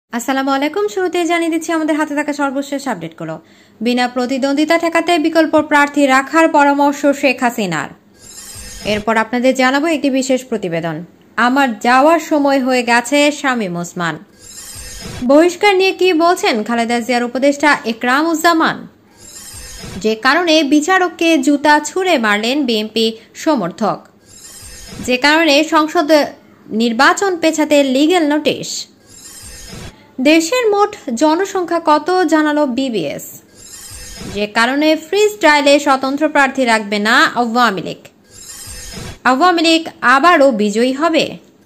আসসালামু আলাইকুম। শুরুতেই জানিয়ে দিচ্ছি আমাদের হাতে থাকা সর্বশেষ আপডেটগুলো। বিনা প্রতিদ্বন্দ্বিতা ঠেকাতে বিকল্প প্রার্থী রাখার পরামর্শ শেখ হাসিনার। এরপর আপনাদের জানাবো একটি বিশেষ প্রতিবেদন। আমার যাওয়ার সময় হয়ে গেছে শামীম ওসমান। বহিষ্কার নিয়ে কি বলছেন খালেদা জিয়ার উপদেষ্টা একরামুজ্জামান, যে কারণে বিচারককে জুতা ছুঁড়ে মারলেন বিএনপি সমর্থক, যে কারণে সংসদ নির্বাচন পেছাতে লিগ্যাল নোটিশ। দেশের মোট জনসংখ্যা কত জানালো বিবিএস, যে কারণে ফ্রিজ ট্রায়ালে স্বতন্ত্র প্রার্থী রাখবে না আওয়ামী লীগ। আওয়ামী লীগ আবারও বিজয়ী হবে।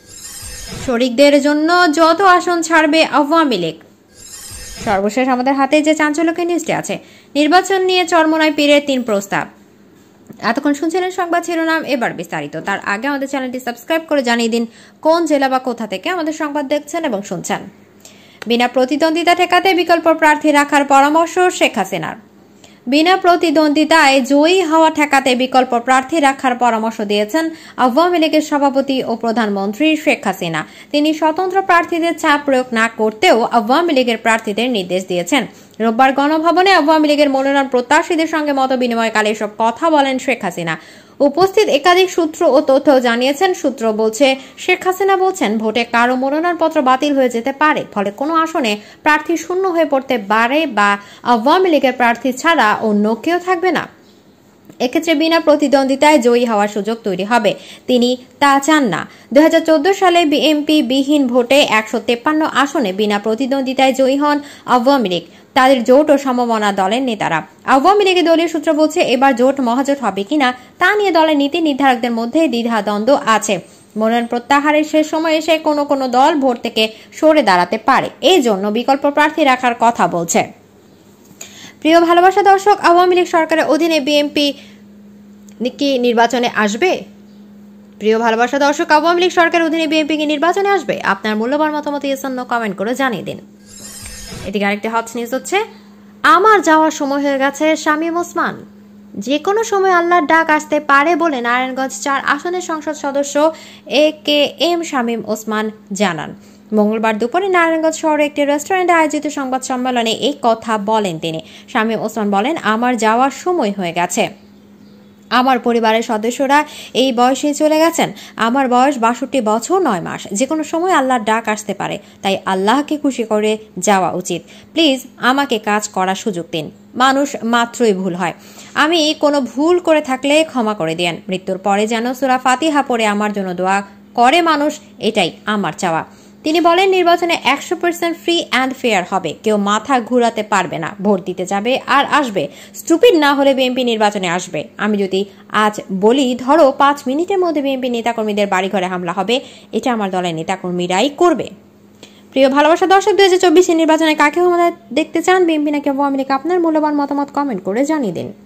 শরিকদের জন্য যত আসন ছাড়বে আওয়ামী লীগ। সর্বশেষ আমাদের হাতে যে চাঞ্চল্যকর নিউজটি আছে, নির্বাচন নিয়ে চরমোনায় পীরের 3 প্রস্তাব। এতক্ষণ শুনছিলেন সংবাদ শিরোনাম, এবার বিস্তারিত। তার আগে আমাদের চ্যানেলটি সাবস্ক্রাইব করে জানিয়ে দিন কোন জেলা বা কোথা থেকে আমাদের সংবাদ দেখছেন এবং শুনছেন। বিনা প্রতিদ্বন্দ্বিতা ঠেকাতে বিকল্প প্রার্থী রাখার পরামর্শ শেখ হাসিনার। বিনা প্রতিদ্বন্দ্বিতায় জয়ী হওয়া ঠেকাতে বিকল্প প্রার্থী রাখার পরামর্শ দিয়েছেন আওয়ামী লীগের সভাপতি ও প্রধানমন্ত্রী শেখ হাসিনা। তিনি স্বতন্ত্র প্রার্থীদের চাপ প্রয়োগ না করতেও আওয়ামী লীগের প্রার্থীদের নির্দেশ দিয়েছেন। রোববার গণভবনে আওয়ামী লীগের মনোনয়ন প্রত্যাশীদের সঙ্গে মত বিনিময়কালে এসব কথা বলেন শেখ হাসিনা। উপস্থিত একাধিক সূত্র ও তথ্য জানিয়েছেন। সূত্র বলছে, শেখ হাসিনা বলছেন, ভোটে কারো মনোনয়নপত্র বাতিল হয়ে যেতে পারে, ফলে কোনো আসনে প্রার্থী শূন্য হয়ে পড়তে পারে বা আওয়ামী লীগের প্রার্থী ছাড়া অন্য কেউ থাকবে না। এক্ষেত্রে বিনা প্রতিদ্বন্দ্বিতায় জয়ী হওয়ার সুযোগ তৈরি হবে। তিনি তা চান না। 2014 সালে বিএনপি বিহীন ভোটে 153 আসনে বিনা প্রতিদ্বন্দ্বিতায় জয়ী হন আওয়ামী লীগ। তাদের জোট ও সমমনা দলের নেতারা। আওয়ামী লীগের দলীয় সূত্র বলছে, এবার জোট মহাজোট হবে কিনা তা নিয়ে দলের নীতি নির্ধারকদের মধ্যে দ্বিধাদ্বন্দ্ব আছে। মনোনয়ন প্রত্যাহারের শেষ সময় এসে কোনো দল ভোট থেকে সরে দাঁড়াতে পারে, এই জন্য বিকল্প প্রার্থী রাখার কথা বলছে। প্রিয় ভালোবাসা দর্শক, আওয়ামী লীগ সরকারের অধীনে বিএনপি কি নির্বাচনে আসবে? প্রিয় ভালোবাসা দর্শক, আওয়ামী লীগ সরকারের অধীনে বিএনপি কি নির্বাচনে আসবে? আপনার মূল্যবান মতামত কমেন্ট করে জানিয়ে দিন। এদিকে আরেকটি হট নিউজ হচ্ছে, আমার যাওয়ার সময় হয়ে গেছে শামীম ওসমান। যে কোনো সময় আল্লাহর ডাক আসতে পারে বলে নারায়ণগঞ্জ 4 আসনের সংসদ সদস্য AKM শামীম ওসমান জানান। মঙ্গলবার দুপুরে নারায়ণগঞ্জ শহরে একটি রেস্টুরেন্টে আয়োজিত সংবাদ সম্মেলনে এই কথা বলেন তিনি। শামীম ওসমান বলেন, আমার যাওয়ার সময় হয়ে গেছে। আমার পরিবারের সদস্যরা এই বয়সে চলে গেছেন। আমার বয়স 62 বছর 9 মাস। যে কোনো সময় আল্লাহর ডাক আসতে পারে, তাই আল্লাহকে খুশি করে যাওয়া উচিত। প্লিজ আমাকে কাজ করার সুযোগ দিন। মানুষ মাত্রই ভুল হয়। আমি কোনো ভুল করে থাকলে ক্ষমা করে দেন। মৃত্যুর পরে যেন সূরা ফাতিহা পড়ে আমার জন্য দোয়া করে মানুষ, এটাই আমার চাওয়া। তিনি বলেন, নির্বাচনে 100% ফ্রি অ্যান্ড ফেয়ার হবে। কেউ মাথা ঘুরাতে পারবে না। ভোট দিতে যাবে আর আসবে। স্টুপিড না হলে বিএনপি নির্বাচনে আসবে। আমি যদি আজ বলি, ধরো 5 মিনিটের মধ্যে বিএনপি নেতাকর্মীদের বাড়িঘরে হামলা হবে, এটা আমার দলের নেতাকর্মীরাই করবে। প্রিয় ভালোবাসা দর্শক, 2024 নির্বাচনে কাকে ক্ষমতায় দেখতে চান, বিএনপি নাকি আওয়ামী লীগ? আপনার মূল্যবান মতামত কমেন্ট করে জানিয়ে দিন।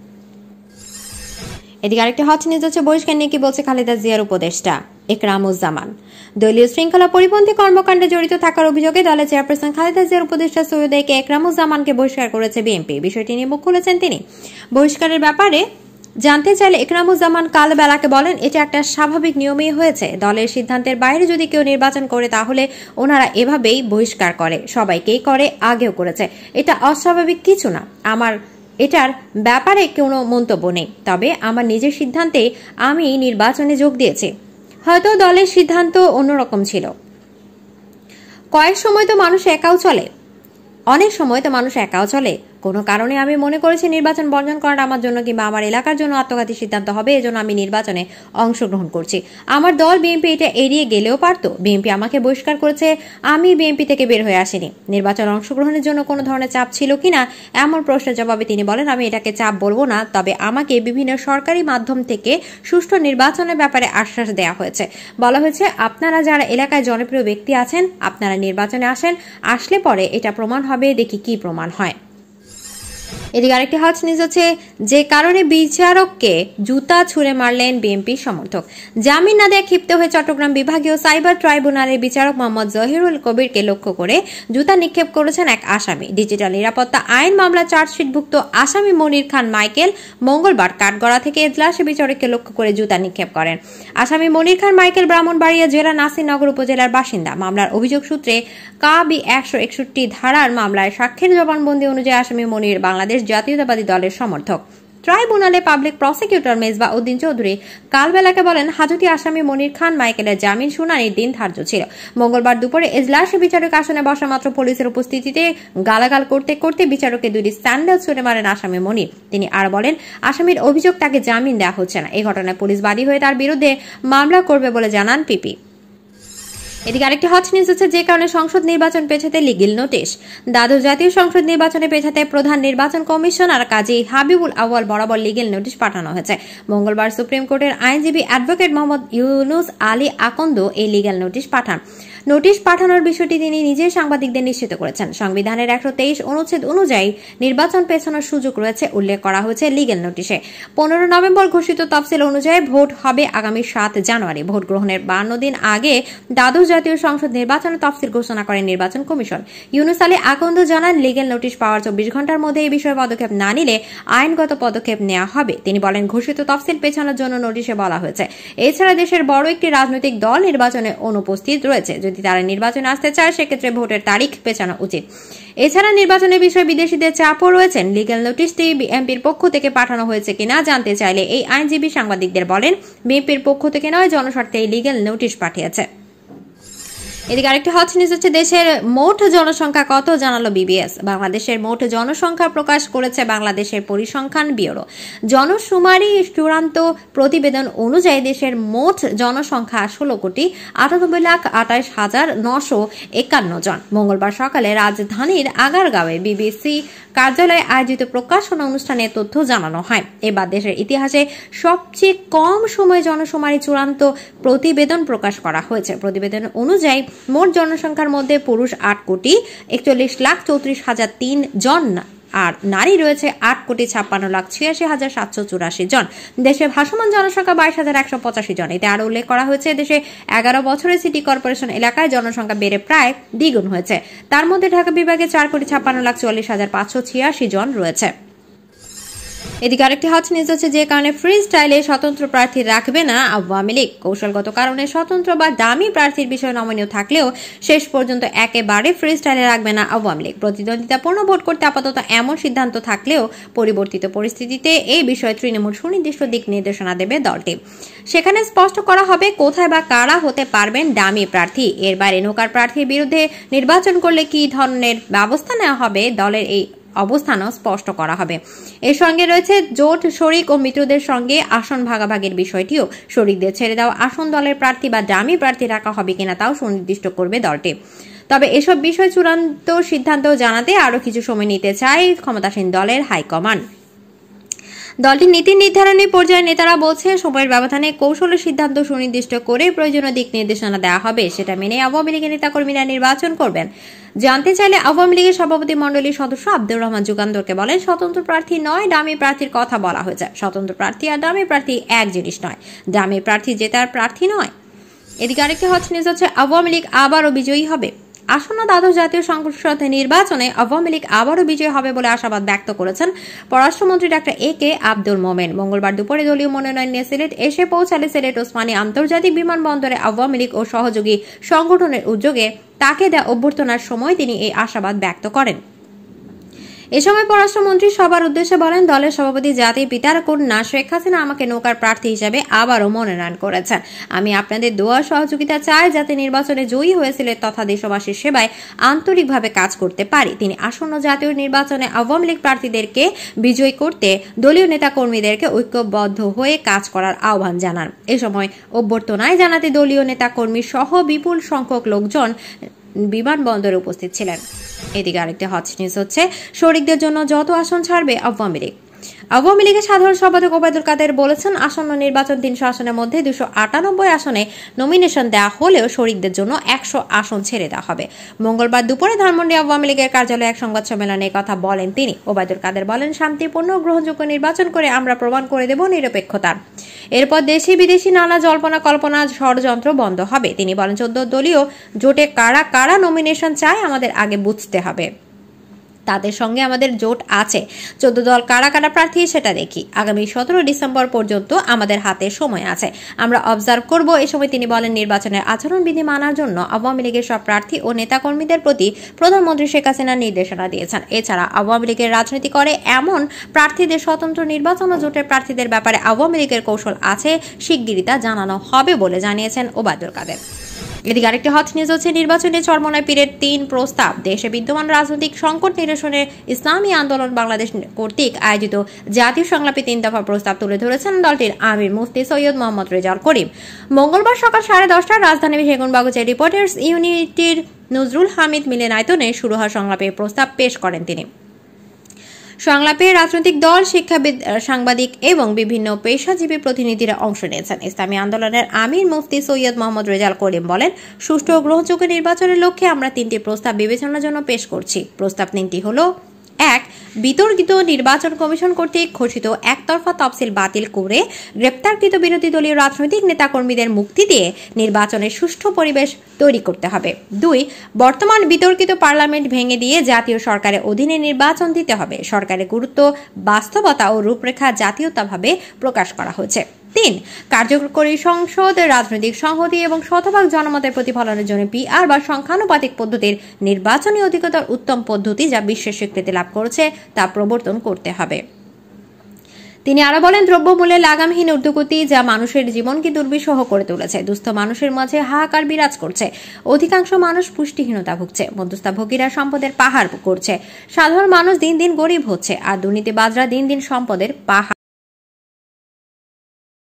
এদিকে আরেকটি হট নিউজ হচ্ছে, বহিষ্কার নিয়ে কি বলছে খালেদা জিয়ার উপদেষ্টা একরামুজ্জামান। দলীয় শৃঙ্খলা পরিপন্থী কর্মকাণ্ডে জড়িত থাকার অভিযোগে দলের চেয়ারপারসন খালেদা জিয়ার উপদেষ্টা সৈয়দ একরামুজ্জামানকে বহিষ্কার করেছে বিএনপি। বিষয়টি নিয়ে মুখ খুলেছেন তিনি। বহিষ্কারের ব্যাপারে জানতে চাইলে একরামুজ্জামান কাল বেলাকে বলেন, এটা একটা স্বাভাবিক নিয়মই হয়েছে। দলের সিদ্ধান্তের বাইরে যদি কেউ নির্বাচন করে তাহলে ওনারা এভাবেই বহিষ্কার করে, সবাইকেই করে, আগেও করেছে। এটা অস্বাভাবিক কিছু না। আমার এটার ব্যাপারে কোনো মন্তব্য নেই। তবে আমার নিজের সিদ্ধান্তে আমি নির্বাচনে যোগ দিয়েছি। হয়তো দলের সিদ্ধান্ত অন্যরকম ছিল। কয়েক সময় তো মানুষ একাও চলে, অনেক সময় তো মানুষ একাও চলে। কোনো কারণে আমি মনে করেছি নির্বাচন বর্জন করাটা আমার জন্য কিংবা আমার এলাকার জন্য আত্মঘাতী সিদ্ধান্ত হবে, এজন্য আমি নির্বাচনে অংশগ্রহণ করছি। আমার দল বিএনপি এটা এড়িয়ে গেলেও পারত। বিএনপি আমাকে বহিষ্কার করেছে, আমি বিএনপি থেকে বের হয়ে আসিনি। নির্বাচনে অংশগ্রহণের জন্য কোনো ধরনের চাপ ছিল কিনা এমন প্রশ্নের জবাবে তিনি বলেন, আমি এটাকে চাপ বলবো না, তবে আমাকে বিভিন্ন সরকারি মাধ্যম থেকে সুষ্ঠু নির্বাচনের ব্যাপারে আশ্বাস দেওয়া হয়েছে। বলা হয়েছে, আপনারা যারা এলাকায় জনপ্রিয় ব্যক্তি আছেন, আপনারা নির্বাচনে আসেন, আসলে পরে এটা প্রমাণ হবে, দেখি কি প্রমাণ হয়। এদিকে আরেকটি হট নিউজ হচ্ছে, যে কারণে বিচারককে জুতা ছুঁড়ে মারলেন বিএনপি সমর্থক। জামিন না দেয় ক্ষিপ্ত হয়ে চট্টগ্রাম বিভাগীয় সাইবার ট্রাইব্যুনালের বিচারক মোহাম্মদ জহিরুল কবিরকে লক্ষ্য করে জুতা নিক্ষেপ করেছেন এক আসামি। ডিজিটাল নিরাপত্তা আইন মামলা চার্জশিটভুক্ত আসামি মনির খান মাইকেল মঙ্গলবার কাঠগড়া থেকে এজলাসে বিচারককে লক্ষ্য করে জুতা নিক্ষেপ করেন। আসামি মনির খান মাইকেল ব্রাহ্মণবাড়িয়া জেলা নাসিরনগর উপজেলার বাসিন্দা। মামলার অভিযোগ সূত্রে কাবি 161 ধারার মামলায় সাক্ষ্যের জবানবন্দি অনুযায়ী আসামি মনির বাংলাদেশ জাতীয়তাবাদী দলের সমর্থক। ট্রাইব্যুনালে পাবলিক প্রসিকিউটর মেজবা উদ্দিন চৌধুরী কালবেলাকে বলেন, হাজতি আসামি মনির খান মাইকেলের জামিন শুনানির দিন ধার্য ছিল। মঙ্গলবার দুপুরে এজলাসে বিচারক আসনে বসা মাত্র পুলিশের উপস্থিতিতে গালাগাল করতে করতে বিচারকের দুটি স্যান্ডেল ছুঁড়ে মারেন আসামি মনির। তিনি আর বলেন, আসামির অভিযোগ তাকে জামিন দেওয়া হচ্ছে না। এই ঘটনায় পুলিশ বাদী হয়ে তার বিরুদ্ধে মামলা করবে বলে জানান পিপি। এদিকে আরেকটি হট নিউজ হচ্ছে, যে কারণে সংসদ নির্বাচন পেছাতে লিগেল নোটিশ। দ্বাদশ জাতীয় সংসদ নির্বাচনে পেছাতে প্রধান নির্বাচন কমিশনার কাজী হাবিবুল আউয়াল বরাবর লিগেল নোটিশ পাঠানো হয়েছে। মঙ্গলবার সুপ্রিম কোর্টের আইনজীবী অ্যাডভোকেট মোহাম্মদ ইউনুস আলী আকন্দ এই লিগেল নোটিশ পাঠান। নোটিশ পাঠানোর বিষয়টি তিনি নিজেই সাংবাদিকদের নিশ্চিত করেছেন। সংবিধানের 123 অনুচ্ছেদ অনুযায়ী নির্বাচন পেছানোর সুযোগ রয়েছে উল্লেখ করা হয়েছে লিগেল নোটিশে। 15 নভেম্বর ঘোষিত তফসিল অনুযায়ী ভোট হবে আগামী 7 জানুয়ারি। ভোট গ্রহণের 52 দিন আগে দ্বাদশ জাতীয় সংসদ নির্বাচনের তফসিল ঘোষণা করেন নির্বাচন কমিশন। ইউনুস আলী আকন্দ জানান, লিগেল নোটিশ পাওয়ার 24 ঘন্টার মধ্যে এই বিষয়ে পদক্ষেপ না নিলে আইনগত পদক্ষেপ নেওয়া হবে। তিনি বলেন, ঘোষিত তফসিল পেছানোর জন্য নোটিশে বলা হয়েছে। এছাড়া দেশের বড় একটি রাজনৈতিক দল নির্বাচনে অনুপস্থিত রয়েছে। যদি তারা নির্বাচনে আসতে চায় সেক্ষেত্রে ভোটের তারিখ পেছানো উচিত। এছাড়া নির্বাচনের বিষয়ে বিদেশিদের চাপও রয়েছেন। লিগ্যাল নোটিশটি বিএনপির পক্ষ থেকে পাঠানো হয়েছে কিনা জানতে চাইলে এই আইনজীবী সাংবাদিকদের বলেন, বিএনপির পক্ষ থেকে নয়, জনস্বার্থে এই লিগ্যাল নোটিশ পাঠিয়েছে। এদিকে আরেকটি হট নিউজ হচ্ছে, দেশের মোট জনসংখ্যা কত জানালো বিবিএস। বাংলাদেশের মোট জনসংখ্যা প্রকাশ করেছে বাংলাদেশের পরিসংখ্যান ব্যুরো। জনশুমারি চূড়ান্ত প্রতিবেদন অনুযায়ী দেশের মোট জনসংখ্যা 16,98,28,951 জন। মঙ্গলবার সকালে রাজধানীর আগারগাঁওয়ে বিবিসি কার্যালয়ে আয়োজিত প্রকাশনা অনুষ্ঠানে তথ্য জানানো হয়। এবার দেশের ইতিহাসে সবচেয়ে কম সময়ে জনশুমারি চূড়ান্ত প্রতিবেদন প্রকাশ করা হয়েছে। প্রতিবেদন অনুযায়ী মোট জনসংখ্যার মধ্যে পুরুষ 8,41,34,003 জন আর নারী রয়েছে 8,56,86,784 জন। দেশে ভাসমান জনসংখ্যা 22,185 জন। এতে আরো উল্লেখ করা হয়েছে, দেশে 11 বছরে সিটি কর্পোরেশন এলাকায় জনসংখ্যা বেড়ে প্রায় দ্বিগুণ হয়েছে। তার মধ্যে ঢাকা বিভাগে 4,56,44,086 জন রয়েছে। এদিকে আরেকটি হট নিউজ হচ্ছে, যে কারণে ফ্রি স্টাইলে স্বতন্ত্র প্রার্থী রাখবে না আওয়ামী লীগ। কৌশলগত কারণে স্বতন্ত্র বা দামি প্রার্থীর বিষয়ে নমনীয় থাকলেও শেষ পর্যন্ত একেবারে ফ্রি স্টাইলে রাখবে না আওয়ামী লীগ। প্রতিদ্বন্দ্বিতাপূর্ণ ভোট করতে আপাতত এমন সিদ্ধান্ত থাকলেও পরিবর্তিত পরিস্থিতিতে এই বিষয়ে তৃণমূল সুনির্দিষ্ট দিক নির্দেশনা দেবে দলটি। সেখানে স্পষ্ট করা হবে কোথায় বা কারা হতে পারবেন দামি প্রার্থী। এর বাইরে নৌকার প্রার্থীর বিরুদ্ধে নির্বাচন করলে কি ধরনের ব্যবস্থা নেওয়া হবে, দলের এই অবস্থানও স্পষ্ট করা হবে। এর সঙ্গে রয়েছে জোট শরিক ও মিত্রদের সঙ্গে আসন ভাগাভাগির বিষয়টিও। শরিকদের ছেড়ে দেওয়া আসন দলের প্রার্থী বা ডামি প্রার্থী রাখা হবে কিনা তাও সুনির্দিষ্ট করবে দলটি। তবে এসব বিষয় চূড়ান্ত সিদ্ধান্ত জানাতে আরো কিছু সময় নিতে চায় ক্ষমতাসীন দলের হাইকমান্ড। দলটির নীতি নির্ধারণী পর্যায়ে নেতারা বলছে, সময়ের ব্যবধানে কৌশল সিদ্ধান্ত সুনির্দিষ্ট করে প্রয়োজনীয় দিক নির্দেশনা দেওয়া হবে, সেটা মেনে আওয়ামী লীগের নেতাকর্মীরা নির্বাচন করবেন। জানতে চাইলে আওয়ামী লীগের সভাপতি মণ্ডলীর সদস্য আব্দুর রহমান যুগান্তরকে বলেন, স্বতন্ত্র প্রার্থী নয়, ডামি প্রার্থীর কথা বলা হয়েছে। স্বতন্ত্র প্রার্থী আর ডামি প্রার্থী এক জিনিস নয়। ডামি প্রার্থী জেতার প্রার্থী নয়। এদিকে আরেকটি হট নিউজ হচ্ছে, আওয়ামী লীগ আবারও বিজয়ী হবে। আসন্ন দ্বাদশ জাতীয় সংসদ নির্বাচনে আওয়ামী লীগ আবারও বিজয়ী হবে বলে আশাবাদ ব্যক্ত করেছেন পররাষ্ট্রমন্ত্রী ডাক্তার এ.কে আব্দুল মোমেন। মঙ্গলবার দুপুরে দলীয় মনোনয়ন নিয়ে সিলেট এসে পৌঁছালে সিলেট ওসমানী আন্তর্জাতিক বিমানবন্দরে আওয়ামী লীগ ও সহযোগী সংগঠনের উদ্যোগে তাকে দেয়া অভ্যর্থনার সময় তিনি এই আশাবাদ ব্যক্ত করেন। এ সময় পররাষ্ট্রমন্ত্রী সবার উদ্দেশ্যে বলেন, দলের সভাপতি জাতির পিতার কন্যা শেখ হাসিনা আমাকে নৌকার প্রার্থী হিসেবে আবারও মনোনয়ন করেছেন। আমি আপনাদের দোয়া সহযোগিতা চাই যাতে নির্বাচনে জয়ী হয়েছিলেন তথা দেশবাসীর সেবায় আন্তরিকভাবে কাজ করতে পারি। তিনি আসন্ন জাতীয় নির্বাচনে আওয়ামী লীগ প্রার্থীদেরকে বিজয়ী করতে দলীয় নেতা কর্মীদেরকে ঐক্যবদ্ধ হয়ে কাজ করার আহ্বান জানান। এ সময় অভ্যর্থনায় জানাতে দলীয় নেতা কর্মী সহ বিপুল সংখ্যক লোকজন বিমানবন্দরে উপস্থিত ছিলেন। এদিকে আরেকটি হট নিউজ হচ্ছে, শরিকদের জন্য যত আসন ছাড়বে আওয়ামী লীগ। আওয়ামী লীগের সাধারণ সম্পাদক ওবায়দুল কাদের বলেছেন, আসন্ন নির্বাচন ৩০০ আসনের মধ্যে ২৯৮ আসনে নমিনেশন দেওয়া হলেও শরিকদের জন্য ১০০ আসন ছেড়ে দেওয়া হবে। মঙ্গলবার দুপুরে ধানমন্ডি আওয়ামী লীগের কার্যালয়ে এক সংবাদ সম্মেলনে কথা বলেন তিনি। ওবায়দুল কাদের বলেন, শান্তিপূর্ণ ও গ্রহণযোগ্য নির্বাচন করে আমরা প্রমাণ করে দেব নিরপেক্ষতার। এরপর দেশি বিদেশি নানা জল্পনা কল্পনা ষড়যন্ত্র বন্ধ হবে। তিনি বলেন, ১৪ দলীয় জোটে কারা কারা নমিনেশন চায় আমাদের আগে বুঝতে হবে। তাদের সঙ্গে আমাদের জোট আছে। ১৪ দল কারা কারা প্রার্থী সেটা দেখি। আগামী ১৭ ডিসেম্বর পর্যন্ত আমাদের হাতে সময় আছে, আমরা অবজার্ভ করব। এ সময় তিনি বলেন, নির্বাচনের আচরণবিধি মানার জন্য আওয়ামী লীগের সব প্রার্থী ও নেতাকর্মীদের প্রতি প্রধানমন্ত্রী শেখ হাসিনা নির্দেশনা দিয়েছেন। এছাড়া আওয়ামী লীগের রাজনীতি করে এমন প্রার্থীদের স্বতন্ত্র নির্বাচন ও জোটের প্রার্থীদের ব্যাপারে আওয়ামী লীগের কৌশল আছে, শিগগিরই তা জানানো হবে বলে জানিয়েছেন ওবায়দুল কাদের। এদিকে আরেকটি হট নিউজ হচ্ছে, নির্বাচনে চরমোনাই পীরের ৩ প্রস্তাব। দেশে বিদ্যমান রাজনৈতিক সংকট নিরসনে ইসলামী আন্দোলন বাংলাদেশ কর্তৃক আয়োজিত জাতীয় সংলাপে ৩ দফা প্রস্তাব তুলে ধরেছেন দলটির আমির মুফতি সৈয়দ মোহাম্মদ রেজাউল করিম। মঙ্গলবার সকাল 10:30টায় রাজধানী সেগুনবাগিচা রিপোর্টার্স ইউনিটির নজরুল হামিদ মিলনায়তনে শুরু হওয়া সংলাপে প্রস্তাব পেশ করেন তিনি। সংলাপে রাজনৈতিক দল, শিক্ষাবিদ, সাংবাদিক এবং বিভিন্ন পেশাজীবী প্রতিনিধিরা অংশ নিয়েছেন। ইসলামী আন্দোলনের আমির মুফতি সৈয়দ মোহাম্মদ রেজাউল করিম বলেন, সুষ্ঠু ও গ্রহণযোগ্য নির্বাচনের লক্ষ্যে আমরা 3টি প্রস্তাব বিবেচনার জন্য পেশ করছি। প্রস্তাব 3টি হলো: ১. বিতর্কিত নির্বাচন কমিশন কর্তৃক ঘোষিত একতরফা তফসিল বাতিল করে গ্রেপ্তারকৃত বিরোধী দলীয় রাজনৈতিক নেতাকর্মীদের মুক্তি দিয়ে নির্বাচনের সুষ্ঠু পরিবেশ তৈরি করতে হবে। ২. বর্তমান বিতর্কিত পার্লামেন্ট ভেঙে দিয়ে জাতীয় সরকারের অধীনে নির্বাচন দিতে হবে। সরকারের গুরুত্ব, বাস্তবতা ও রূপরেখা জাতীয়তাভাবে প্রকাশ করা হয়েছে। ৩. কার্যকরী সংসদ, রাজনৈতিক সংহতি এবং শতভাগ জনমতের প্রতিফলনের জন্য PR বা সংখ্যানুপাতিক পদ্ধতির নির্বাচনী অধিকতর উত্তম পদ্ধতি যা বিশ্বের স্বীকৃতি লাভ করেছে তা প্রবর্তন করতে হবে। তিনি আরো বলেন, দ্রব্যমূল্যের লাগামহীন ঊর্ধ্বগতি যা মানুষের জীবনকে দুর্বিষহ করে তুলেছে। দুস্থ মানুষের মাঝে হাহাকার বিরাজ করছে। অধিকাংশ মানুষ পুষ্টিহীনতা ভুগছে। মধ্যস্থভোগীরা সম্পদের পাহাড় করছে। সাধারণ মানুষ দিন দিন গরিব হচ্ছে, আর দুর্নীতিবাজরা দিন দিন সম্পদের পাহাড়